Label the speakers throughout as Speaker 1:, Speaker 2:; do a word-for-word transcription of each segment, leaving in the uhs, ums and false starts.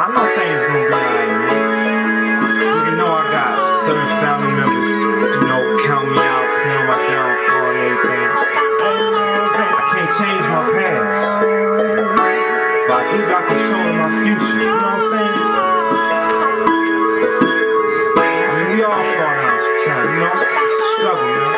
Speaker 1: I know things gonna be alright, man. You know I got certain family members, you know, count me out, play on my downfall and everything. I can't change my past, but I do got control of my future, you know what I'm saying? I mean, we all fall down sometimes, you know? Struggle, man.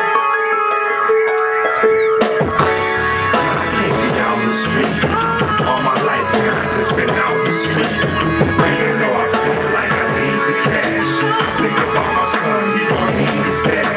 Speaker 1: I can't be out in the street all my life, man. I just been out in the street. Even though I feel like I need the cash, think about my son, he gon' need his dad.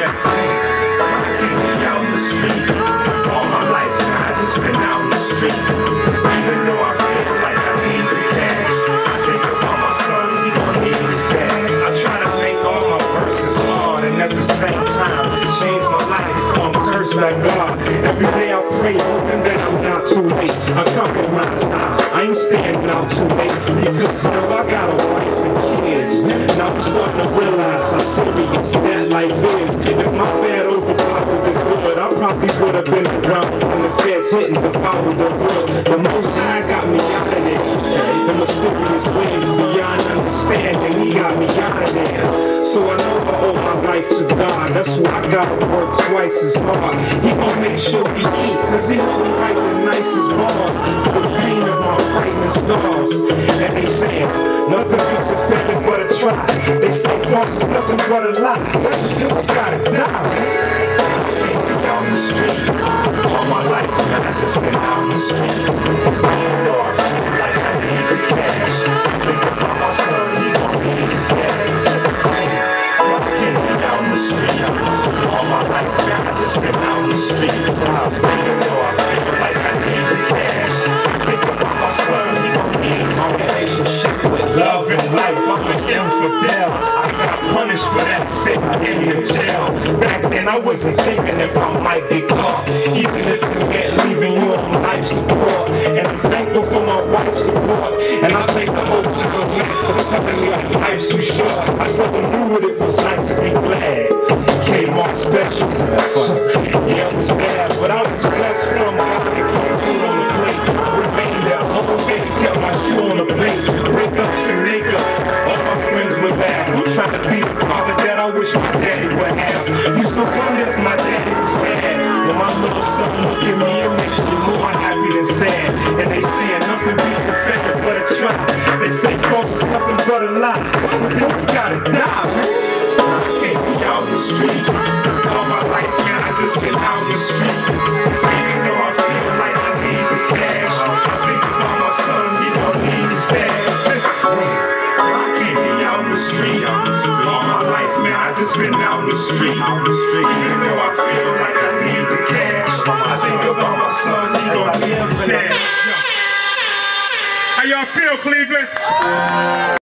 Speaker 1: I can't be out in the street all my life, man. I just been out in the street. Even though I feel like I need the cash, I think about my son, he gon' need his dad. I try to make all my verses hard, and at the same time, change my life. I'm cursed by God. Every day I pray, hoping that I'm not too late. I compromise now, I ain't standing out too late. Because now I got a wife and kids. Now I'm starting to realize how serious that life is. If my bad overclock was the good, I probably would have been around when the feds hitting the power of the wood. The Most High got me out of there. The mysterious ways beyond understanding, he got me out of there. So I know I owe my life to God. That's why I gotta work twice as hard. He gon' make sure we eat, cause he helped me write the nicest bars. The pain of my frightening scars. And they saying, nothing beats a failure but a try. They say false is nothing but a lie. You gotta die, man. Out in the street, all my life, man, I just been out in the street. Even though I feel like I need the cash, think about my son, he gon' need his dad. I can't be out in the street, all my life, man, I just been out in the street. Even though I feel like I need the cash, think about my son, he gon' need his dad. Relationship with love and life, I'm an infidel. I got punished for that, sitting in the jail. Back then I wasn't thinking if I might get caught, even if you get leaving you on life support. And I'm thankful for my wife's support, and I thank the whole time for telling me like life's too short. I seldom knew what it was like to be glad. K-Mark special. Yeah, it was bad, but I was blessed from God and kept food on the plate. Remained at home, baby, kept my shoe on the plate. Breakups and makeups, all my friends were bad. I'm trying to be the father that I wish my daddy would have. Used to wonder if my daddy was bad. When my little son look at me, it makes me more happy than sad. And they saying nothing beats the failure but a try. They say false is nothing but a lie. But then you gotta die, man. I can't be out in the street all my life, man. I just been out in the street. Even though I feel like I need the cash, I think about my son, he gon' need his dad. I can't be out in the street all my life, man. I just been out in the street. Even though I feel like I need the cash, I think about my son, he gon' need his dad. How y'all feel, Cleveland?